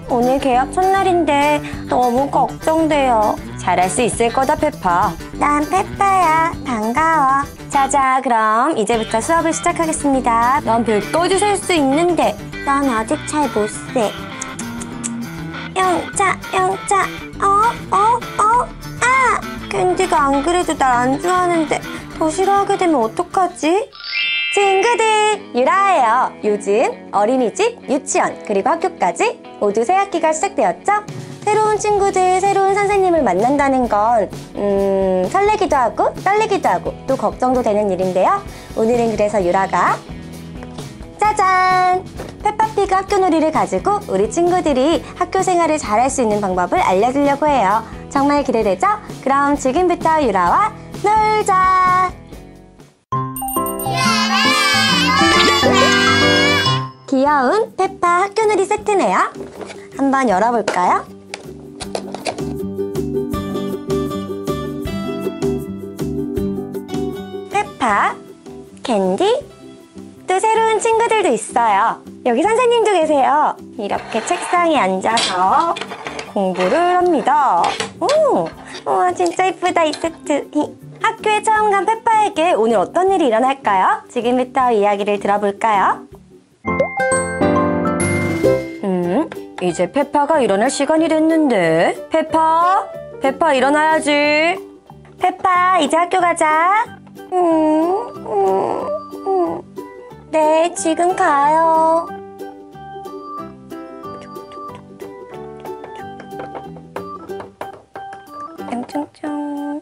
오늘 개업 첫날인데 너무 걱정돼요. 잘할 수 있을 거다, 페파. 난 페파야. 반가워. 자자, 그럼 이제부터 수업을 시작하겠습니다. 난 100까지 셀 수 있는데. 난 아직 잘 못 세. 영자. 아! 캔디가 안 그래도 날 안 좋아하는데 더 싫어하게 되면 어떡하지? 친구들, 유라예요. 요즘 어린이집, 유치원, 그리고 학교까지 모두 새 학기가 시작되었죠? 새로운 친구들, 새로운 선생님을 만난다는 건 설레기도 하고 떨리기도 하고 또 걱정도 되는 일인데요. 오늘은 그래서 유라가 짜잔! 페파피그 학교놀이를 가지고 우리 친구들이 학교 생활을 잘할 수 있는 방법을 알려주려고 해요. 정말 기대되죠? 그럼 지금부터 유라와 놀자! 귀여운 페파 학교놀이 세트네요. 한번 열어볼까요? 페파, 캔디, 또 새로운 친구들도 있어요. 여기 선생님도 계세요. 이렇게 책상에 앉아서 공부를 합니다. 우와, 진짜 예쁘다, 이 세트. 학교에 처음 간 페파에게 오늘 어떤 일이 일어날까요? 지금부터 이야기를 들어볼까요? 이제 페파가 일어날 시간이 됐는데. 페파 일어나야지. 페파, 이제 학교 가자. 네, 지금 가요. 뿅뿅뿅.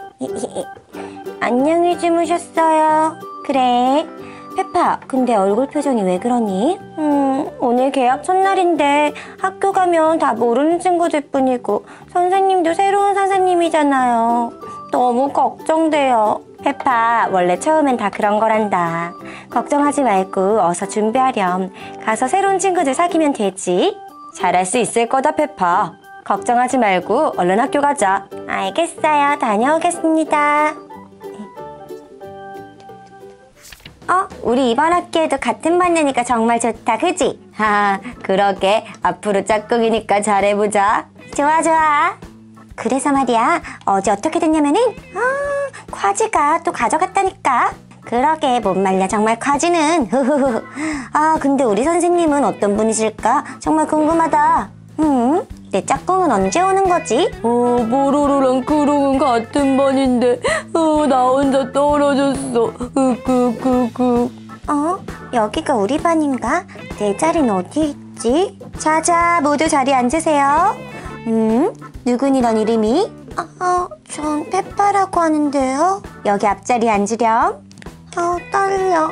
안녕히 주무셨어요. 그래. 페파, 근데 얼굴 표정이 왜 그러니? 오늘 개업 첫날인데 학교 가면 다 모르는 친구들 뿐이고 선생님도 새로운 선생님이잖아요. 너무 걱정돼요. 페파, 원래 처음엔 다 그런 거란다. 걱정하지 말고 어서 준비하렴. 가서 새로운 친구들 사귀면 되지. 잘할 수 있을 거다, 페파. 걱정하지 말고 얼른 학교 가자. 알겠어요. 다녀오겠습니다. 우리 이번 학기에도 같은 반이니까 정말 좋다, 그지? 그러게. 앞으로 짝꿍이니까 잘해보자. 좋아. 그래서 말이야, 어제 어떻게 됐냐면은 콰지가 또 가져갔다니까. 그러게, 못 말려 정말 콰지는. 근데 우리 선생님은 어떤 분이실까? 정말 궁금하다. 내 짝꿍은 언제 오는 거지? 뽀로로랑 크롱은 같은 반인데 나 혼자 떨어졌어. 여기가 우리 반인가? 내 자리는 어디 있지? 자자, 모두 자리에 앉으세요. 누구니런 이름이? 전 페파라고 하는데요. 여기 앞자리에 앉으렴. 떨려.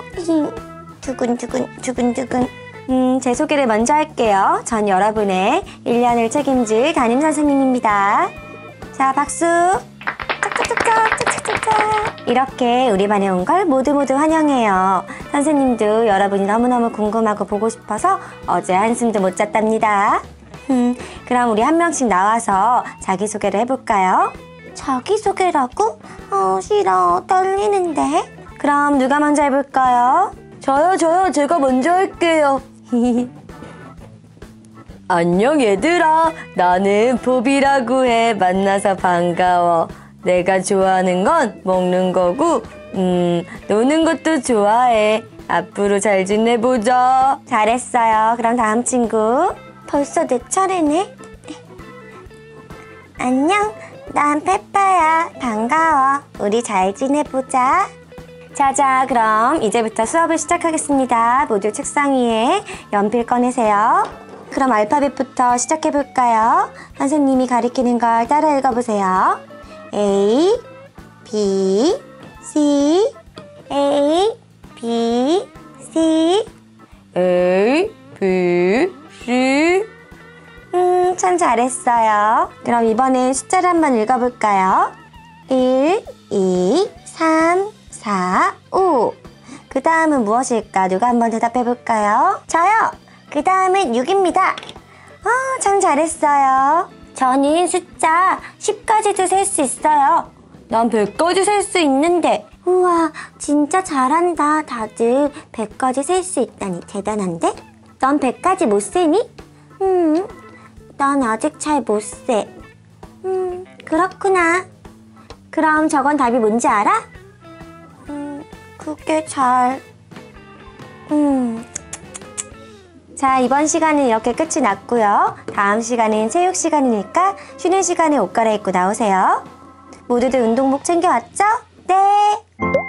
두근두근. 제 소개를 먼저 할게요. 전 여러분의 1년을 책임질 담임선생님입니다. 자, 박수. 짝짝짝짝. 이렇게 우리 반에 온 걸 모두 환영해요. 선생님도 여러분이 너무너무 궁금하고 보고 싶어서 어제 한숨도 못 잤답니다. 그럼 우리 한 명씩 나와서 자기소개를 해볼까요? 자기소개라고? 싫어. 떨리는데. 그럼 누가 먼저 해볼까요? 저요. 제가 먼저 할게요. 안녕 얘들아. 나는 포비라고 해. 만나서 반가워. 내가 좋아하는 건 먹는 거고 노는 것도 좋아해. 앞으로 잘 지내보자. 잘했어요. 그럼 다음 친구. 벌써 내 차례네. 안녕. 난 페파야. 반가워. 우리 잘 지내보자. 자자, 그럼 이제부터 수업을 시작하겠습니다. 모두 책상 위에 연필 꺼내세요. 그럼 알파벳부터 시작해볼까요? 선생님이 가리키는 걸 따라 읽어보세요. A, B, C, A, B, C, A, B, C. 참 잘했어요. 그럼 이번엔 숫자를 한번 읽어볼까요? 1, 2, 3, 4, 5. 그 다음은 무엇일까? 누가 한번 대답해볼까요? 저요! 그 다음은 6입니다. 참 잘했어요. 저는 숫자 10까지도 셀 수 있어요. 난 100까지 셀 수 있는데. 우와, 진짜 잘한다. 다들 100까지 셀 수 있다니 대단한데? 넌 100까지 못 세니? 난 아직 잘 못 세. 그렇구나. 그럼 저건 답이 뭔지 알아? 그게 잘... 자, 이번 시간은 이렇게 끝이 났고요. 다음 시간은 체육 시간이니까 쉬는 시간에 옷 갈아입고 나오세요. 모두들 운동복 챙겨왔죠? 네!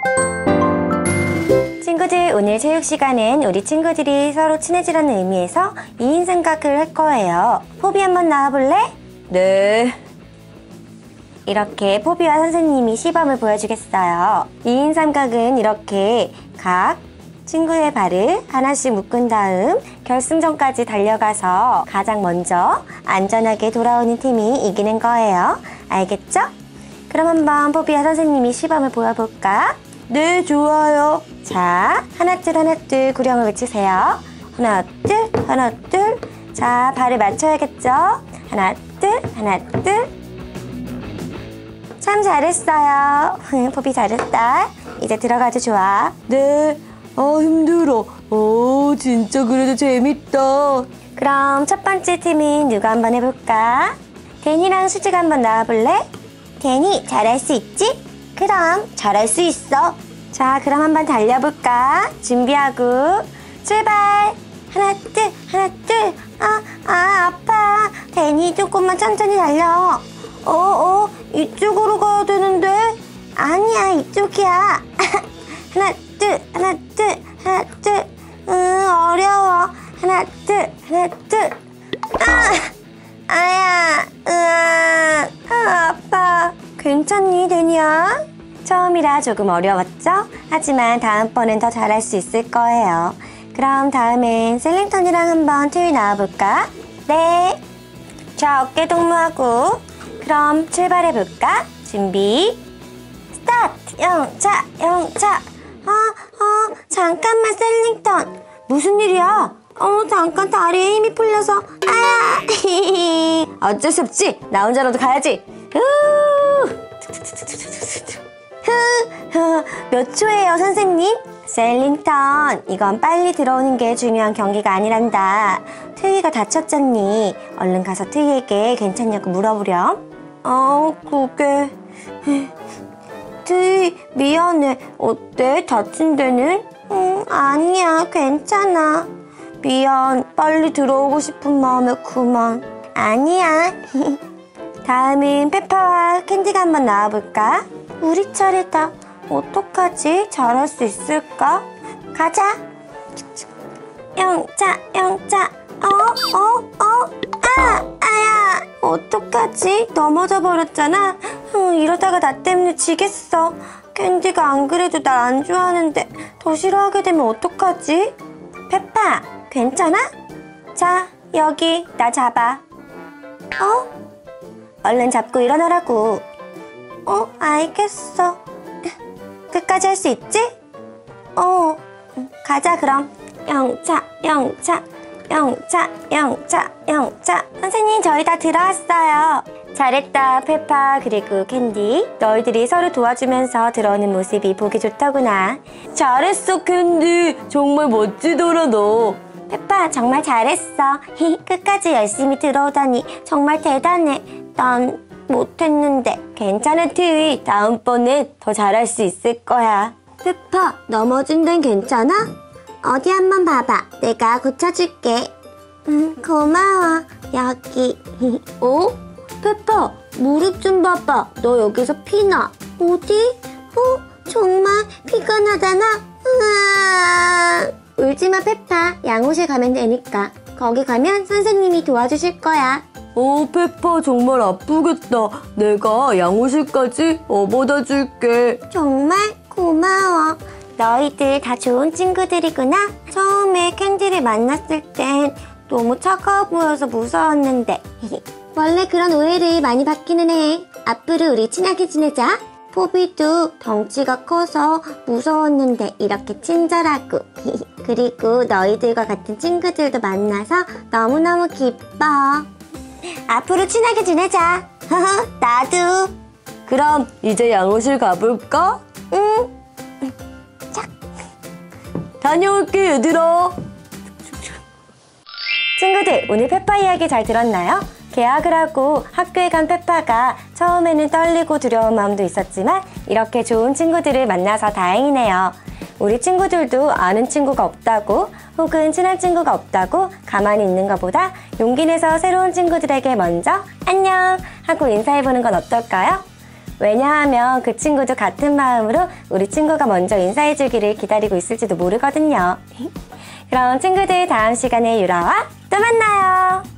친구들, 오늘 체육 시간은 우리 친구들이 서로 친해지라는 의미에서 2인 삼각을 할 거예요. 포비 한번 나와볼래? 네. 이렇게 포비와 선생님이 시범을 보여주겠어요. 2인 삼각은 이렇게 각 친구의 발을 하나씩 묶은 다음 결승전까지 달려가서 가장 먼저 안전하게 돌아오는 팀이 이기는 거예요. 알겠죠? 그럼 한번 포비와 선생님이 시범을 보여볼까? 네, 좋아요. 자, 하나 둘 구령을 외치세요. 하나 둘. 자, 발을 맞춰야겠죠? 하나 둘. 참 잘했어요. 포비 잘했다. 이제 들어가도 좋아. 네. 힘들어. 진짜 그래도 재밌다. 그럼 첫 번째 팀은 누가 한번 해볼까? 데니랑 수지가 한번 나와볼래? 데니, 잘할 수 있지? 그럼 잘할 수 있어. 자, 그럼 한번 달려볼까? 준비하고 출발. 하나 둘. 아파. 데니, 조금만 천천히 달려. 이쪽으로 가야 되는데? 아니야, 이쪽이야. 하나 둘. 어려워. 하나 둘. 아파. 괜찮니, 데니야? 처음이라 조금 어려웠죠? 하지만 다음번엔 더 잘할 수 있을 거예요. 그럼 다음엔 셀링턴이랑 한번 트윈 나와볼까? 네. 자, 어깨 동무하고 그럼 출발해볼까? 준비 스타트! 영차. 잠깐만, 셀링턴. 무슨 일이야? 잠깐 다리에 힘이 풀려서. 어쩔 수 없지. 나 혼자라도 가야지. 몇 초예요, 선생님? 셀링턴, 이건 빨리 들어오는 게 중요한 경기가 아니란다. 트위가 다쳤잖니. 얼른 가서 트위에게 괜찮냐고 물어보렴. 그게... 트위, 미안해. 어때? 다친 데는? 아니야, 괜찮아. 미안, 빨리 들어오고 싶은 마음에 그만. 아니야. 다음은 페파와 캔디가 한번 나와볼까? 우리 차례다. 어떡하지? 잘할 수 있을까? 가자. 영차. 아야. 어떡하지? 넘어져 버렸잖아. 이러다가 나 때문에 지겠어. 캔디가 안 그래도 날 안 좋아하는데 더 싫어하게 되면 어떡하지? 페파, 괜찮아? 자, 여기 나 잡아. 얼른 잡고 일어나라고. 알겠어. 끝까지 할 수 있지? 가자 그럼. 영차. 선생님, 저희 다 들어왔어요. 잘했다, 페파 그리고 캔디. 너희들이 서로 도와주면서 들어오는 모습이 보기 좋더구나. 잘했어, 캔디. 정말 멋지더라, 너. 페파, 정말 잘했어. 끝까지 열심히 들어오다니 정말 대단해. 난 못했는데. 괜찮아, 트위. 다음번엔 더 잘할 수 있을 거야. 페파, 넘어진 데는 괜찮아? 어디 한번 봐봐. 내가 고쳐줄게. 고마워. 여기. 페파, 무릎 좀 봐봐. 너 여기서 피나. 어디? 정말 피가 나잖아. 울지마, 페파. 양호실 가면 되니까. 거기 가면 선생님이 도와주실 거야. 페파, 정말 아프겠다. 내가 양호실까지 업어다 줄게. 정말 고마워. 너희들 다 좋은 친구들이구나. 처음에 캔디를 만났을 땐 너무 차가워 보여서 무서웠는데 원래 그런 오해를 많이 받기는 해. 앞으로 우리 친하게 지내자. 포비도 덩치가 커서 무서웠는데 이렇게 친절하고 그리고 너희들과 같은 친구들도 만나서 너무너무 기뻐. 앞으로 친하게 지내자. 나도. 그럼 이제 양호실 가볼까? 응. 다녀올게, 얘들아. 친구들, 오늘 페파 이야기 잘 들었나요? 개학을 하고 학교에 간 페파가 처음에는 떨리고 두려운 마음도 있었지만 이렇게 좋은 친구들을 만나서 다행이네요. 우리 친구들도 아는 친구가 없다고 혹은 친한 친구가 없다고 가만히 있는 것보다 용기 내서 새로운 친구들에게 먼저 안녕 하고 인사해보는 건 어떨까요? 왜냐하면 그 친구도 같은 마음으로 우리 친구가 먼저 인사해주기를 기다리고 있을지도 모르거든요. 그럼 친구들 다음 시간에 유라와 또 만나요.